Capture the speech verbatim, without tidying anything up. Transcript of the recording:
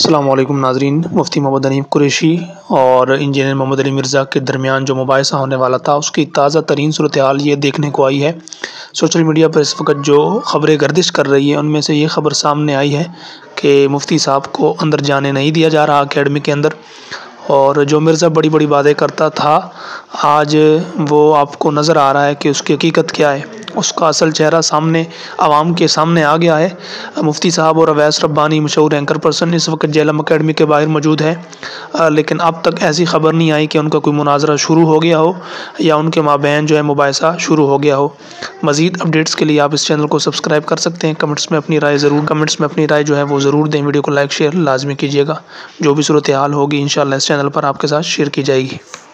अस्सलाम वालेकुम नाज़रीन। मुफ्ती मोहम्मद अनीफ़ कुरैशी और इंजीनियर मोहम्मद अली मिर्ज़ा के दरमियान जो मुबाहिसा होने वाला था, उसकी ताज़ा तरीन सूरत हाल ये देखने को आई है। सोशल मीडिया पर इस वक्त जो ख़बरें गर्दिश कर रही है, उनमें से ये ख़बर सामने आई है कि मुफ्ती साहब को अंदर जाने नहीं दिया जा रहा अकेडमी के अंदर। और जो मिर्ज़ा बड़ी बड़ी बातें करता था, आज वो आपको नज़र आ रहा है कि उसकी हकीकत क्या है। उसका असल चेहरा सामने आवाम के सामने आ गया है। मुफ्ती साहब और अवैस रब्बानी मशहूर एंकर पर्सन इस वक्त जेलम अकेडमी के बाहर मौजूद हैं, लेकिन अब तक ऐसी ख़बर नहीं आई कि उनका कोई मुनाजरा शुरू हो गया हो या उनके माबैन जो है मुबाहिसा शुरू हो गया हो। मज़ीद अपडेट्स के लिए आप इस चैनल को सब्सक्राइब कर सकते हैं। कमेंट्स में अपनी राय ज़रूर कमेंट्स में अपनी राय जो है वो ज़रूर दें। वीडियो को लाइक शेयर लाजमी कीजिएगा। जो भी सूरत हाल होगी इंशाअल्लाह इस चैनल पर आपके साथ शेयर की जाएगी।